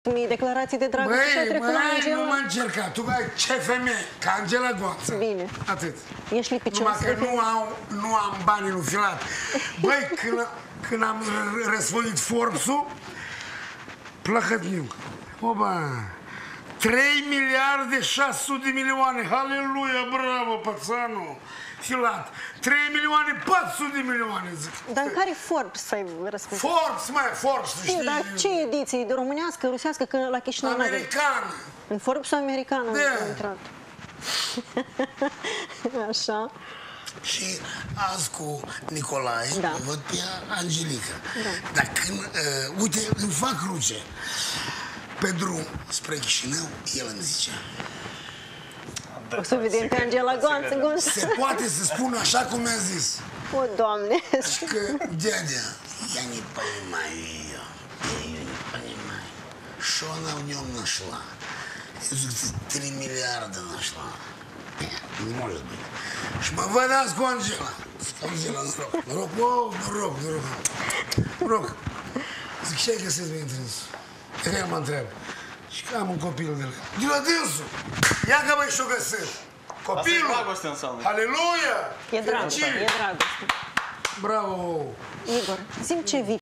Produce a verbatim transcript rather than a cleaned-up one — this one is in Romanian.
mii declarații de dragoste și a trecut la Angela. Nu m-a încercat. Tu ai ce femeie, ca Angela Goță. Bine. Atât. Ești lipicios. Numai că nu am, nu am bani în filat. Băi, când, când am răsfolit Forbes-ul, plăcătniuc. Oba! trei miliarde șase sute de milioane. Haleluia, bravo, pățanul. Filat. trei milioane patru sute de milioane, zic. Dar în care Forbes ai răspuns? Forbes, mai Forbes, știi? Știu, dar ce ediții? De românească, rusească, că la Chișinău n-avem. Americană. În Forbes americană Da. am intrat. Așa. Și azi cu Nicolae, Da. văd pe Angelica. Da. Dar când, uh, uite, îmi fac cruce. Pe drum spre Chișinău, el îmi zice: O să vedem pe Angela Goță. se poate să spun așa cum mi-a zis. O, Doamne! Și că, dядя, я не понимаю ее. Я ее не понимаю. Что она в нем нашла? Я говорю, три миллиарда нашла. Не может быть. Și mă văd azi cu Angela. Angela, noroc, noroc, wow, noroc, noroc. Noroc. Zic, ce ai găsit mie întrânsul? Că el mă întreabă. Și că am un copil de la... De la dânsul! Ia că băi și-o găsit! Copilul! Asta e dragoste înseamnă. Haleluia! E dragoste, e dragoste. Bravo! Igor, zi-mi ce vii